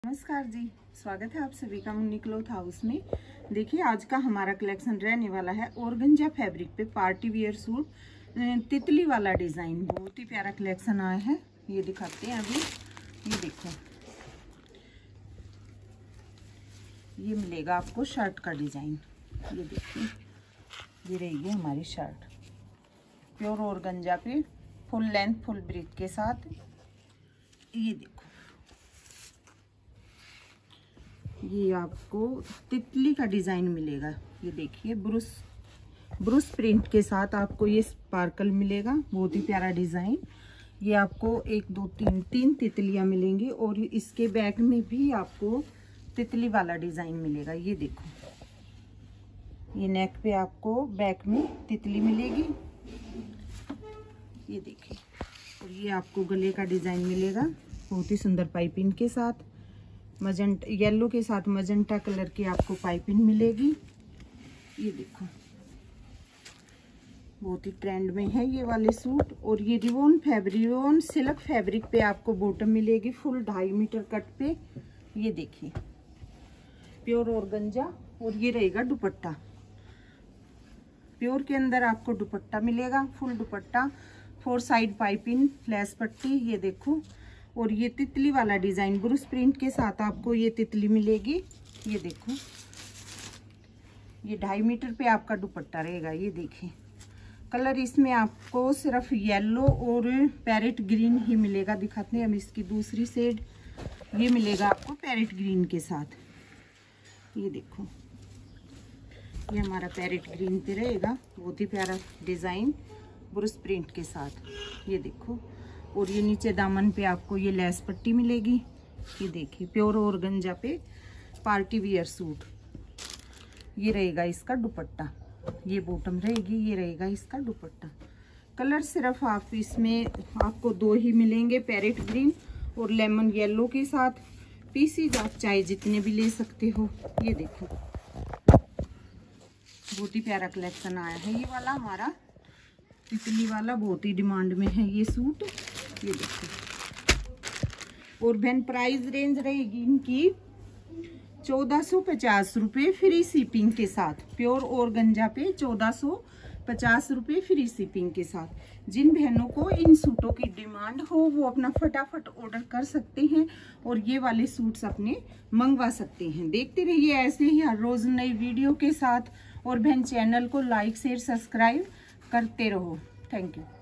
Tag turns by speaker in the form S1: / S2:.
S1: नमस्कार जी, स्वागत है आप सभी का मुन्नी क्लॉथ हाउस में। देखिए आज का हमारा कलेक्शन रहने वाला है ऑर्गेन्जा फैब्रिक पे पार्टी वियर सूट, तितली वाला डिजाइन। बहुत ही प्यारा कलेक्शन आया है, ये दिखाते हैं अभी। ये देखो, ये मिलेगा आपको शर्ट का डिजाइन। ये देखिए, ये रहेगी हमारी शर्ट प्योर ऑर्गेन्जा पे, फुल लेंथ फुल ब्रीथ के साथ। ये देखो, ये आपको तितली का डिजाइन मिलेगा। ये देखिए, ब्रुश प्रिंट के साथ आपको ये स्पार्कल मिलेगा। बहुत ही प्यारा डिजाइन। ये आपको 1 2 3 तितलियां मिलेंगी और इसके बैक में भी आपको तितली वाला डिजाइन मिलेगा। ये देखो, ये नेक पे आपको बैक में तितली मिलेगी। ये देखिए, और ये आपको गले का डिजाइन मिलेगा बहुत ही सुंदर पाइपिंग के साथ। मजेंटा येलो के साथ मजेंटा कलर की आपको पाइपिंग मिलेगी। ये देखो, बहुत ही ट्रेंड में है ये वाले सूट। और ये रिवोन सिल्क फैब्रिक पे आपको बॉटम मिलेगी फुल 2.5 मीटर कट पे। ये देखिए, प्योर ऑर्गेन्जा। और ये रहेगा दुपट्टा, प्योर के अंदर आपको दुपट्टा मिलेगा, full dupatta, 4 side piping, flash पट्टी। ये देखो, और ये तितली वाला डिजाइन ब्रुश प्रिंट के साथ आपको ये तितली मिलेगी। ये देखो, ये 2.5 मीटर पे आपका दुपट्टा रहेगा। ये देखिए, कलर इसमें आपको सिर्फ येलो और पैरेट ग्रीन ही मिलेगा। दिखाते हैं हम इसकी दूसरी शेड। ये मिलेगा आपको पैरेट ग्रीन के साथ। ये देखो, ये हमारा पैरेट ग्रीन पे रहेगा, बहुत ही प्यारा डिजाइन ब्रुश प्रिंट के साथ। ये देखो, और ये नीचे दामन पे आपको ये लेस पट्टी मिलेगी। ये देखिए, प्योर ऑर्गेन्जा पे पार्टी वियर सूट। ये रहेगा इसका दुपट्टा, ये बॉटम रहेगी, ये रहेगा इसका दुपट्टा। कलर सिर्फ आप इसमें आपको 2 ही मिलेंगे, पैरेट ग्रीन और लेमन येलो के साथ। पीसीज आप चाहे जितने भी ले सकते हो। ये देखो, बहुत ही प्यारा कलेक्शन आया है ये वाला हमारा तितली वाला, बहुत ही डिमांड में है ये सूट। ये देखो, और बहन प्राइस रेंज रहेगी इनकी 1450 रुपये फ्री शिपिंग के साथ। प्योर ऑर्गेन्जा पे 1450 रुपये फ्री शिपिंग के साथ। जिन बहनों को इन सूटों की डिमांड हो वो अपना फटाफट ऑर्डर कर सकते हैं और ये वाले सूट्स अपने मंगवा सकते हैं। देखते रहिए ऐसे ही हर रोज नई वीडियो के साथ। और बहन चैनल को लाइक शेयर सब्सक्राइब करते रहो। Thank you.